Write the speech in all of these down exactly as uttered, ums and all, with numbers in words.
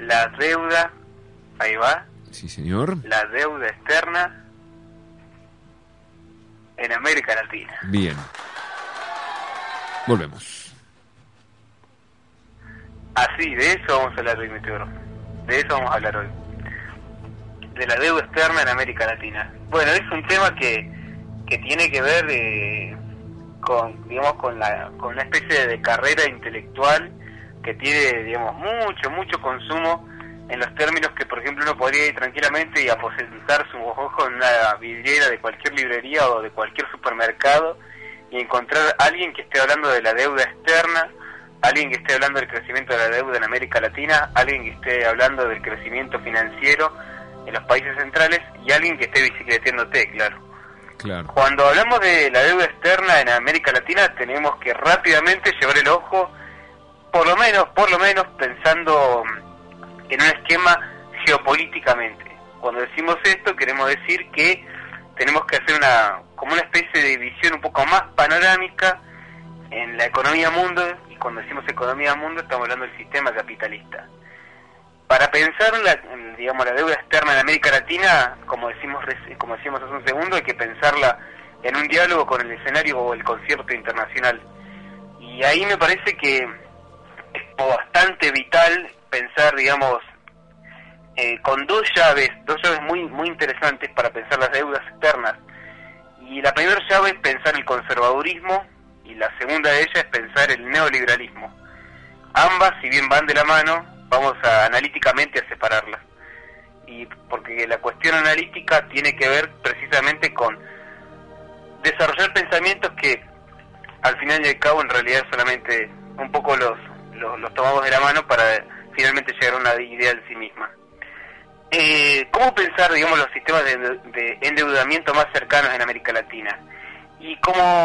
la deuda, ahí va. Sí, señor. La deuda externa en América Latina. Bien. Volvemos. Así, de eso vamos a hablar hoy, Meteoro. De eso vamos a hablar hoy. De la deuda externa en América Latina. Bueno, es un tema que, que tiene que ver eh, con, digamos, con la con una especie de carrera intelectual que tiene, digamos, mucho, mucho consumo en los términos que, por ejemplo, uno podría ir tranquilamente y aposentar sus ojos en una vidriera de cualquier librería o de cualquier supermercado y encontrar a alguien que esté hablando de la deuda externa, alguien que esté hablando del crecimiento de la deuda en América Latina, alguien que esté hablando del crecimiento financiero en los países centrales y alguien que esté bicicleteándote, claro. Claro. Cuando hablamos de la deuda externa en América Latina tenemos que rápidamente llevar el ojo, por lo menos, por lo menos pensando en un esquema geopolíticamente. Cuando decimos esto queremos decir que tenemos que hacer una como una especie de visión un poco más panorámica en la economía mundo, y cuando decimos economía mundo estamos hablando del sistema capitalista. Para pensar la, digamos, la deuda externa en América Latina, como decimos como decíamos hace un segundo, hay que pensarla en un diálogo con el escenario o el concierto internacional. Y ahí me parece que es bastante vital pensar, digamos, eh, con dos llaves, dos llaves muy muy interesantes para pensar las deudas externas. Y la primera llave es pensar el conservadurismo y la segunda de ellas es pensar el neoliberalismo. Ambas, si bien van de la mano, vamos a analíticamente a separarlas. Y porque la cuestión analítica tiene que ver precisamente con desarrollar pensamientos que al final y al cabo en realidad solamente un poco los, los, los tomamos de la mano para finalmente llegar a una idea en sí misma. Eh, ¿Cómo pensar, digamos, los sistemas de, de endeudamiento más cercanos en América Latina? Y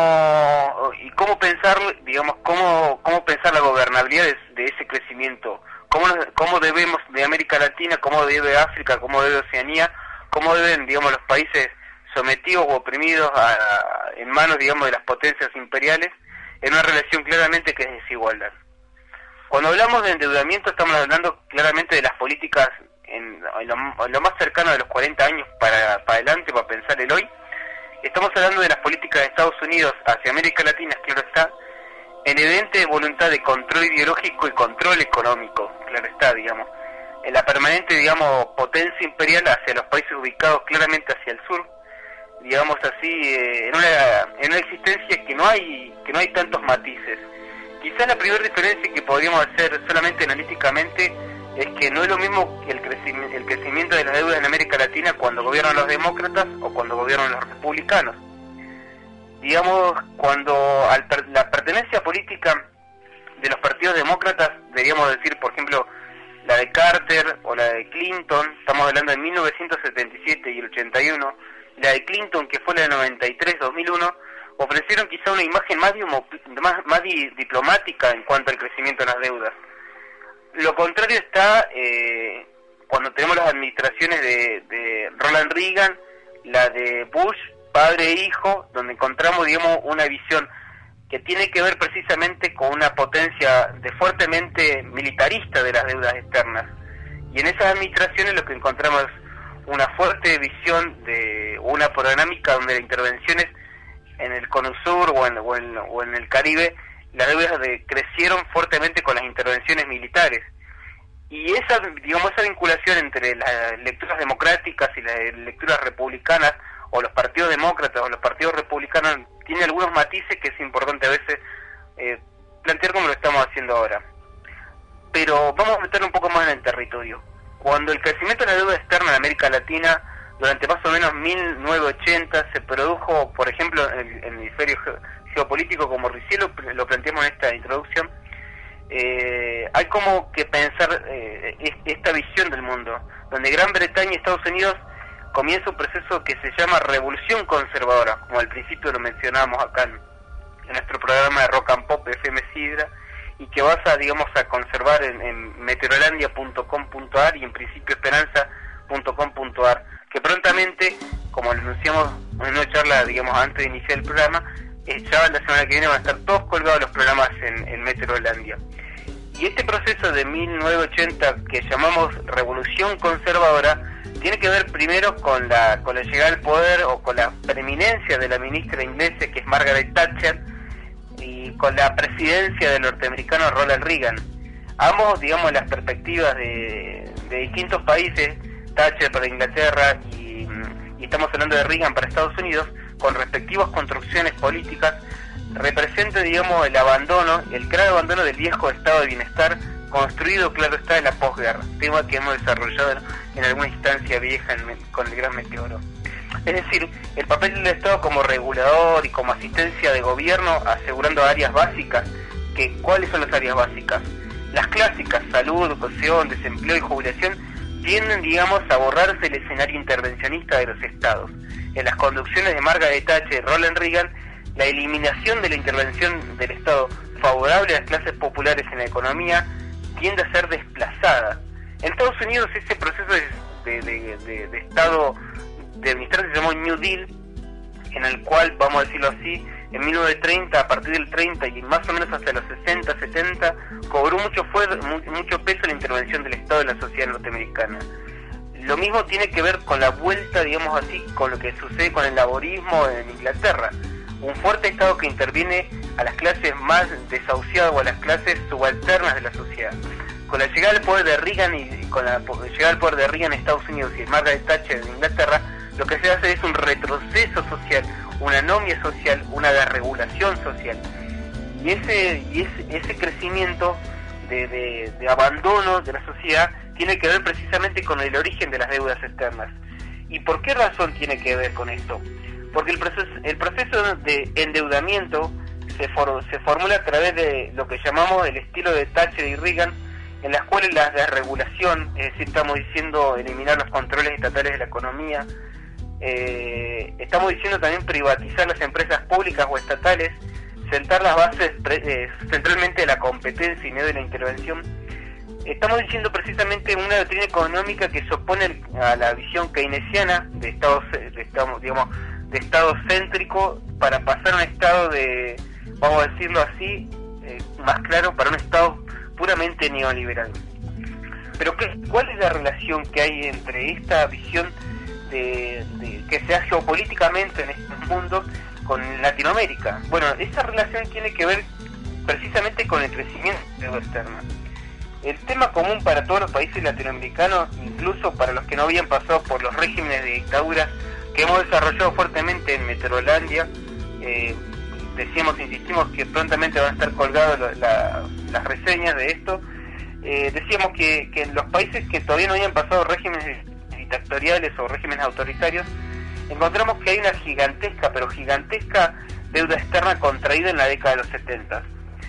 cómo y cómo pensar, digamos, cómo cómo pensar la gobernabilidad de, de ese crecimiento. Cómo, cómo debemos de América Latina, cómo debe África, cómo debe Oceanía, cómo deben, digamos, los países sometidos o oprimidos a, a, en manos, digamos, de las potencias imperiales, en una relación claramente que es desigualdad. Cuando hablamos de endeudamiento estamos hablando claramente de las políticas en, en, lo, en lo más cercano de los cuarenta años para, para adelante, para pensar el hoy. Estamos hablando de las políticas de Estados Unidos hacia América Latina, claro está, en evidente voluntad de control ideológico y control económico, claro está, digamos, en la permanente, digamos, potencia imperial hacia los países ubicados claramente hacia el sur, digamos así, eh, en una en una existencia que no hay que no hay tantos matices. Quizás la primera diferencia que podríamos hacer solamente analíticamente es que no es lo mismo que el crecimiento, el crecimiento de la deuda en América Latina cuando gobiernan los demócratas o cuando gobiernan los republicanos. Digamos, cuando al per, la pertenencia política de los partidos demócratas, deberíamos decir, por ejemplo, la de Carter o la de Clinton, estamos hablando de mil novecientos setenta y siete y el ochenta y uno, la de Clinton, que fue la de noventa y tres dos mil uno, ofrecieron quizá una imagen más, más, más diplomática en cuanto al crecimiento de las deudas. Lo contrario está eh, cuando tenemos las administraciones de, de Ronald Reagan, la de Bush, padre e hijo, donde encontramos, digamos, una visión que tiene que ver precisamente con una potencia de fuertemente militarista de las deudas externas. Y en esas administraciones lo que encontramos es una fuerte visión de una panorámica donde las intervenciones en el Cono Sur o en, o en, o en el Caribe, las deudas de, crecieron fuertemente con las intervenciones militares. Y esa, digamos, esa vinculación entre las lecturas democráticas y las lecturas republicanas, o los partidos demócratas o los partidos republicanos, tiene algunos matices que es importante a veces eh, plantear como lo estamos haciendo ahora. Pero vamos a meter un poco más en el territorio. Cuando el crecimiento de la deuda externa en América Latina durante más o menos mil novecientos ochenta se produjo, por ejemplo, en el, en el hemisferio geopolítico, como recién lo, lo planteamos en esta introducción, eh, hay como que pensar eh, esta visión del mundo, donde Gran Bretaña y Estados Unidos comienza un proceso que se llama revolución conservadora, como al principio lo mencionábamos acá en, en nuestro programa de Rock and Pop F M Sidra, y que vas a, digamos, a conservar en, en meteorolandia punto com punto a r y en principio esperanza punto com punto a r, que prontamente, como lo anunciamos en una charla, digamos, antes de iniciar el programa, eh, ya la semana que viene van a estar todos colgados los programas en, en Meteorolandia. Y este proceso de mil novecientos ochenta que llamamos revolución conservadora tiene que ver primero con la con la llegada al poder o con la preeminencia de la ministra inglesa, que es Margaret Thatcher, y con la presidencia del norteamericano Ronald Reagan. Ambos, digamos, las perspectivas de, de distintos países, Thatcher para Inglaterra y, y estamos hablando de Reagan para Estados Unidos, con respectivas construcciones políticas, representa, digamos, el abandono, el claro abandono del viejo estado de bienestar construido, claro está, en la posguerra, tema que hemos desarrollado en alguna instancia vieja en, con el Gran Meteoro. Es decir, el papel del Estado como regulador y como asistencia de gobierno, asegurando áreas básicas. Que, ¿cuáles son las áreas básicas? Las clásicas, salud, educación, desempleo y jubilación, tienden, digamos, a borrarse el escenario intervencionista de los estados. En las conducciones de Margaret Thatcher y Ronald Reagan, la eliminación de la intervención del Estado favorable a las clases populares en la economía tiende a ser desplazada. En Estados Unidos ese proceso de, de, de, de Estado de bienestar se llamó New Deal, en el cual, vamos a decirlo así, en mil novecientos treinta, a partir del treinta y más o menos hasta los sesenta, setenta, cobró mucho, fue, mucho peso la intervención del Estado en la sociedad norteamericana. Lo mismo tiene que ver con la vuelta, digamos así, con lo que sucede con el laborismo en Inglaterra. Un fuerte Estado que interviene a las clases más desahuciadas o a las clases subalternas de la sociedad. Con la llegada al poder de Reagan y con la llegada al poder de Reagan en Estados Unidos y Margaret Thatcher en Inglaterra, lo que se hace es un retroceso social, una anomia social, una desregulación social. Y ese y ese, ese crecimiento de, de, de abandono de la sociedad tiene que ver precisamente con el origen de las deudas externas. ¿Y por qué razón tiene que ver con esto? Porque el proceso, el proceso de endeudamiento se, for, se formula a través de lo que llamamos el estilo de Thatcher y Reagan, en las cuales la desregulación, es decir, estamos diciendo eliminar los controles estatales de la economía, eh, estamos diciendo también privatizar las empresas públicas o estatales, sentar las bases pre, eh, centralmente de la competencia y no de la intervención. Estamos diciendo precisamente una doctrina económica que se opone a la visión keynesiana de Estado, de estado, digamos, de Estado céntrico para pasar a un Estado de, vamos a decirlo así, eh, más claro, para un Estado puramente neoliberal. Pero ¿qué, ¿cuál es la relación que hay entre esta visión de, de que se hace geopolíticamente en estos mundos con Latinoamérica? Bueno, esa relación tiene que ver precisamente con el crecimiento de la deuda externa. El tema común para todos los países latinoamericanos, incluso para los que no habían pasado por los regímenes de dictaduras que hemos desarrollado fuertemente en Meteorolandia, eh, decíamos, insistimos que prontamente van a estar colgadas la, las reseñas de esto, eh, decíamos que, que en los países que todavía no habían pasado regímenes dictatoriales o regímenes autoritarios, encontramos que hay una gigantesca, pero gigantesca deuda externa contraída en la década de los setenta,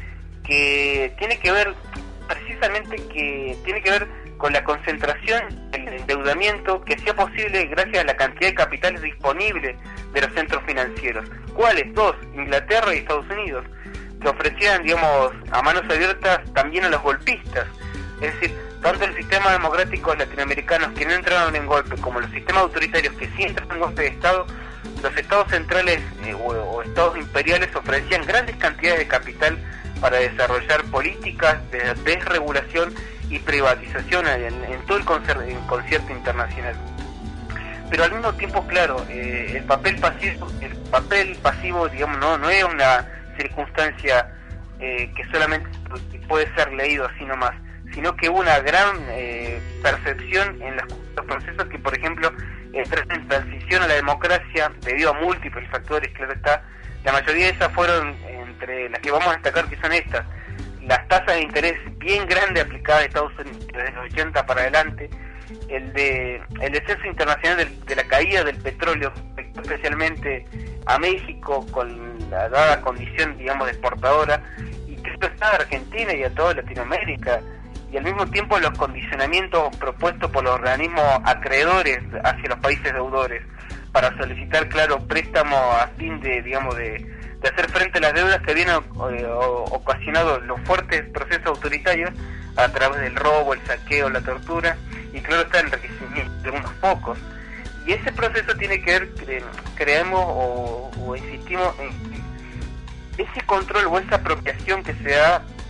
que tiene que ver precisamente que tiene que ver con la concentración del endeudamiento que sea posible gracias a la cantidad de capitales disponibles de los centros financieros. ¿Cuáles? Dos, Inglaterra y Estados Unidos, que ofrecían, digamos, a manos abiertas también a los golpistas. Es decir, tanto el sistema democrático latinoamericanos que no entraron en golpe como los sistemas autoritarios que sí entraron en golpe de Estado, los estados centrales eh, o, o estados imperiales ofrecían grandes cantidades de capital para desarrollar políticas de desregulación y privatización en, en todo el concierto, el concierto internacional. Pero al mismo tiempo, claro, eh, el papel pasivo, el papel pasivo, digamos, no, no es una circunstancia eh, que solamente puede ser leído así nomás, sino que hubo una gran eh, percepción en los, los procesos que, por ejemplo, entran en transición a la democracia debido a múltiples factores, claro está. La mayoría de esas fueron, entre las que vamos a destacar, que son estas: las tasas de interés bien grandes aplicadas a Estados Unidos desde los ochenta para adelante, el de el descenso internacional del, de la caída del petróleo, especialmente a México con la dada condición, digamos, de exportadora, y que esto está a Argentina y a toda Latinoamérica, y al mismo tiempo los condicionamientos propuestos por los organismos acreedores hacia los países deudores para solicitar, claro, préstamos a fin de, digamos, de, de hacer frente a las deudas que habían eh, ocasionado los fuertes procesos autoritarios a través del robo, el saqueo, la tortura y, claro, está el enriquecimiento de unos pocos. Y ese proceso tiene que ver, cre creemos o, o insistimos en ese control o esa apropiación que se da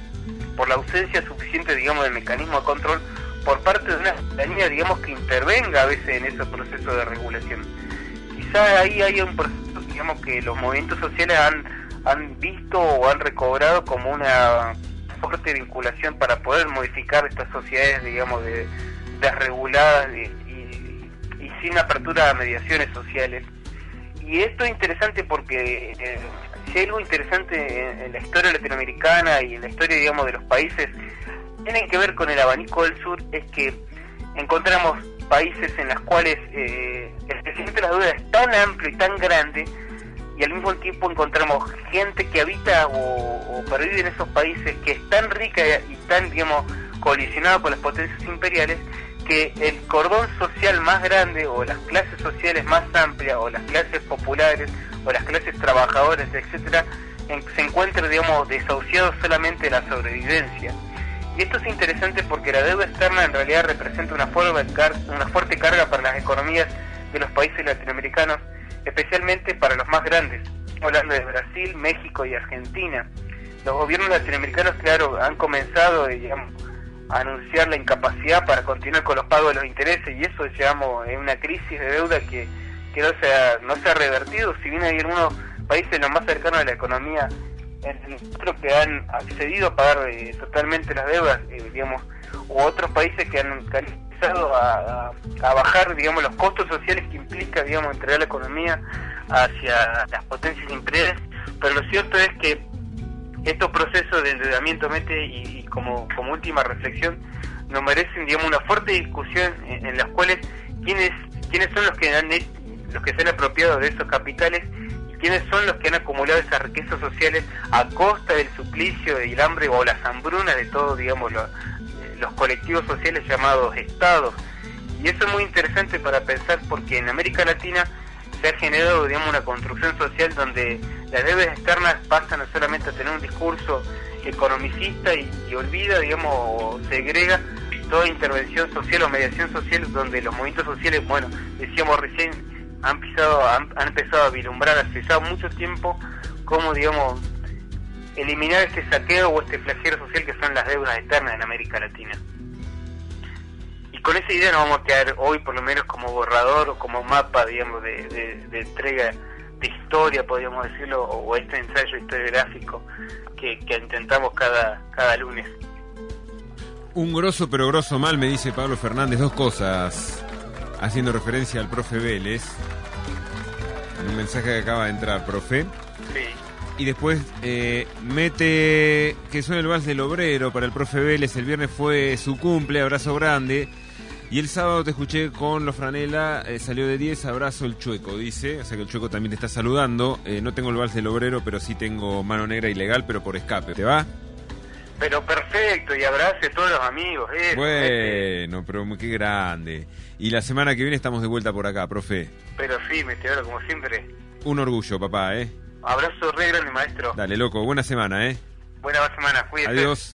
por la ausencia suficiente, digamos, de mecanismo de control por parte de una ciudadanía, digamos, que intervenga a veces en ese proceso de regulación. Quizá ahí hay un proceso, digamos, que los movimientos sociales han, han visto o han recobrado como una fuerte vinculación para poder modificar estas sociedades, digamos, de desreguladas y, y, y sin apertura a mediaciones sociales. Y esto es interesante porque eh, si hay algo interesante en, en la historia latinoamericana y en la historia, digamos, de los países, tienen que ver con el abanico del sur, es que encontramos países en los cuales eh, el crecimiento de las deudas es tan amplio y tan grande, y al mismo tiempo encontramos gente que habita o, o pervive en esos países que es tan rica y tan, digamos, colisionada por las potencias imperiales, que el cordón social más grande o las clases sociales más amplias o las clases populares o las clases trabajadoras, etcétera, en, se encuentran, digamos, desahuciados solamente de la sobrevivencia. Y esto es interesante porque la deuda externa en realidad representa una, forma de car una fuerte carga para las economías de los países latinoamericanos, especialmente para los más grandes, hablando de Brasil, México y Argentina. Los gobiernos latinoamericanos, claro, han comenzado, digamos, a anunciar la incapacidad para continuar con los pagos de los intereses, y eso, digamos, es una crisis de deuda que, que no se ha, no se ha revertido. Si bien hay algunos países los más cercanos a la economía en otros que han accedido a pagar eh, totalmente las deudas, eh, digamos, u otros países que han, que han empezado a, a, a bajar, digamos, los costos sociales que implica, digamos, entregar la economía hacia las potencias imperiales. Pero lo cierto es que estos procesos de endeudamiento mete y, y como, como última reflexión nos merecen, digamos, una fuerte discusión en, en las cuales quiénes quiénes son los que han los que se han apropiado de esos capitales y quiénes son los que han acumulado esas riquezas sociales a costa del suplicio y el hambre o las hambrunas de todos, digamos, los, los colectivos sociales llamados estados. Y eso es muy interesante para pensar porque en América Latina se ha generado, digamos, una construcción social donde las deudas externas pasan no solamente a tener un discurso economicista y, y olvida, digamos, o segrega toda intervención social o mediación social, donde los movimientos sociales, bueno, decíamos recién, han empezado, han, han empezado a vislumbrar hace ya mucho tiempo cómo, digamos, eliminar este saqueo o este flagelo social que son las deudas externas en América Latina. Y con esa idea nos vamos a quedar hoy, por lo menos, como borrador o como mapa, digamos, de, de, de entrega de historia, podríamos decirlo, o este ensayo historiográfico que, que intentamos cada, cada lunes. Un grosso pero grosso mal, me dice Pablo Fernández, dos cosas, haciendo referencia al profe Vélez, en un mensaje que acaba de entrar, profe. Sí. Y después eh, mete que suena el vals del obrero para el profe Vélez. El viernes fue su cumple, abrazo grande. Y el sábado te escuché con los Franela, eh, salió de diez, abrazo el Chueco, dice. O sea que el Chueco también te está saludando. Eh, no tengo el vals del obrero, pero sí tengo mano negra ilegal, pero por escape. ¿Te va? Pero perfecto, y abrace a todos los amigos. Eso, bueno, este. pero qué grande. Y la semana que viene estamos de vuelta por acá, profe. Pero sí, Meteoro, como siempre. Un orgullo, papá, ¿eh? Abrazo re grande, maestro. Dale, loco, buena semana, ¿eh? Buena semana, cuídate. Adiós.